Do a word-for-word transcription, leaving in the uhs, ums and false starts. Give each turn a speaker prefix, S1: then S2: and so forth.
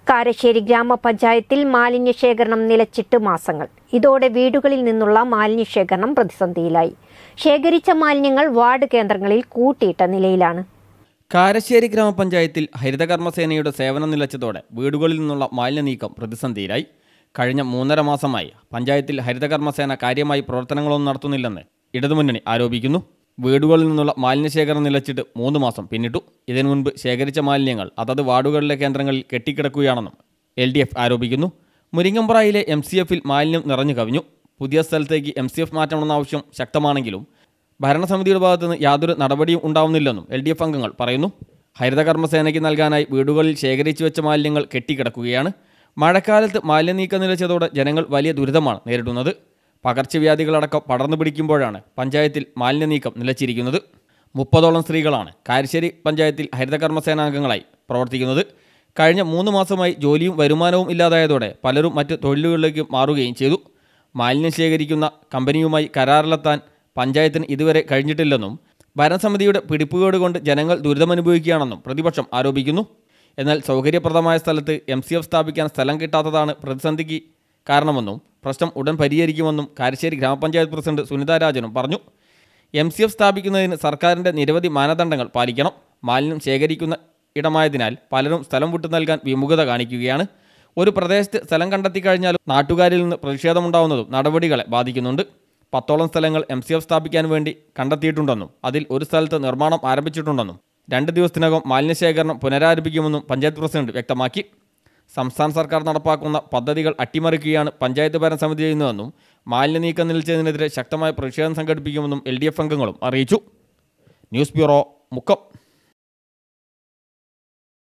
S1: കാരശ്ശേരി ഗ്രാമപഞ്ചായത്തിൽ മാലിന്യശേഖരണം നിലച്ചിട്ട് മാസങ്ങൾ. ഇതോടെ വീടുകളിൽ നിന്നുള്ള മാലിന്യശേഖരണം പ്രതിസന്ധിയിലായി. ശേഖരിച്ച മാലിന്യങ്ങൾ വാർഡ് കേന്ദ്രങ്ങളിൽ കൂട്ടിയിട്ട നിലയിലാണ്.
S2: കാരശ്ശേരി ഗ്രാമപഞ്ചായത്തിൽ ഹരിതകർമ്മസേനയുടെ സേവനം നിലച്ചതോടെ വീടുകളിൽ നിന്നുള്ള മാലിന്യ നീക്കം പ്രതിസന്ധിയിലായി. കഴിഞ്ഞ മൂന്നര മാസമായി പഞ്ചായത്തിൽ ഹരിതകർമ്മസേന കാര്യമായി പ്രവർത്തനങ്ങളൊന്നും നടത്തുന്നില്ലെന്ന് ഇടതുമുന്നണി ആരോപിക്കുന്നു. വീടുകളിൽ നിന്നുള്ള മാലിന്യശേഖരണം നിലച്ചിട്ട് മൂന്ന് മാസം പിന്നിട്ടു. ഇതിനു മുൻപ് ശേഖരിച്ച മാലിന്യങ്ങൾ അതത് വാർഡുകളിലെ കേന്ദ്രങ്ങളിൽ കെട്ടിക്കിടക്കുകയാണെന്നും എൽ ഡി എഫ് ആരോപിക്കുന്നു. മുരിങ്ങമ്പ്രായിലെ എം സി എഫിൽ മാലിന്യം നിറഞ്ഞു കവിഞ്ഞു. പുതിയ സ്ഥലത്തേക്ക് എം സി എഫ് മാറ്റണമെന്ന ആവശ്യം ശക്തമാണെങ്കിലും ഭരണസമിതിയുടെ ഭാഗത്തുനിന്ന് യാതൊരു നടപടിയും ഉണ്ടാവുന്നില്ലെന്നും എൽ ഡി എഫ് അംഗങ്ങൾ പറയുന്നു. ഹരിതകർമ്മസേനയ്ക്ക് നൽകാനായി വീടുകളിൽ ശേഖരിച്ചു വെച്ച മാലിന്യങ്ങൾ കെട്ടിക്കിടക്കുകയാണ്. മഴക്കാലത്ത് മാലിന്യ നീക്കം നിലച്ചതോടെ ജനങ്ങൾ വലിയ ദുരിതമാണ് നേരിടുന്നത്. പകർച്ചവ്യാധികളടക്കം പടർന്നു പിടിക്കുമ്പോഴാണ് പഞ്ചായത്തിൽ മാലിന്യ നീക്കം നിലച്ചിരിക്കുന്നത്. മുപ്പതോളം സ്ത്രീകളാണ് കാരശ്ശേരി പഞ്ചായത്തിൽ ഹരിതകർമ്മസേനാംഗങ്ങളായി പ്രവർത്തിക്കുന്നത്. കഴിഞ്ഞ മൂന്ന് മാസമായി ജോലിയും വരുമാനവും ഇല്ലാതായതോടെ പലരും മറ്റ് തൊഴിലുകളിലേക്ക് മാറുകയും ചെയ്തു. മാലിന്യം ശേഖരിക്കുന്ന കമ്പനിയുമായി കരാറിലെത്താൻ പഞ്ചായത്തിന് ഇതുവരെ കഴിഞ്ഞിട്ടില്ലെന്നും ഭരണസമിതിയുടെ പിടിപ്പുകേട് കൊണ്ട് ജനങ്ങൾ ദുരിതമനുഭവിക്കുകയാണെന്നും പ്രതിപക്ഷം ആരോപിക്കുന്നു. എന്നാൽ സൗകര്യപ്രദമായ സ്ഥലത്ത് എം സി എഫ് സ്ഥാപിക്കാൻ സ്ഥലം കിട്ടാത്തതാണ് പ്രതിസന്ധിക്ക് കാരണമെന്നും പ്രശ്നം ഉടൻ പരിഹരിക്കുമെന്നും കാരശ്ശേരി ഗ്രാമപഞ്ചായത്ത് പ്രസിഡന്റ് സുനിത രാജനും പറഞ്ഞു. എം സി എഫ് സ്ഥാപിക്കുന്നതിന് സർക്കാരിൻ്റെ നിരവധി മാനദണ്ഡങ്ങൾ പാലിക്കണം. മാലിന്യം ശേഖരിക്കുന്ന ഇടമായതിനാൽ പലരും സ്ഥലം വിട്ടു നൽകാൻ വിമുഖത കാണിക്കുകയാണ്. ഒരു പ്രദേശത്ത് സ്ഥലം കണ്ടെത്തി കഴിഞ്ഞാലും നാട്ടുകാരിൽ നിന്ന് പ്രതിഷേധമുണ്ടാവുന്നതും നടപടികളെ ബാധിക്കുന്നുണ്ട്. പത്തോളം സ്ഥലങ്ങൾ എം സി എഫ് സ്ഥാപിക്കാൻ വേണ്ടി കണ്ടെത്തിയിട്ടുണ്ടെന്നും അതിൽ ഒരു സ്ഥലത്ത് നിർമ്മാണം ആരംഭിച്ചിട്ടുണ്ടെന്നും രണ്ട് ദിവസത്തിനകം മാലിന്യശേഖരണം പുനരാരംഭിക്കുമെന്നും പഞ്ചായത്ത് പ്രസിഡന്റ് വ്യക്തമാക്കി. സംസ്ഥാന സർക്കാർ നടപ്പാക്കുന്ന പദ്ധതികൾ അട്ടിമറിക്കുകയാണ് പഞ്ചായത്ത് ഭരണസമിതി ചെയ്യുന്നതെന്നും മാലിന്യ നീക്കം നിലച്ചതിനെതിരെ ശക്തമായ പ്രതിഷേധം സംഘടിപ്പിക്കുമെന്നും എൽ ഡി എഫ് അംഗങ്ങളും അറിയിച്ചു. News bureau, Mukkam.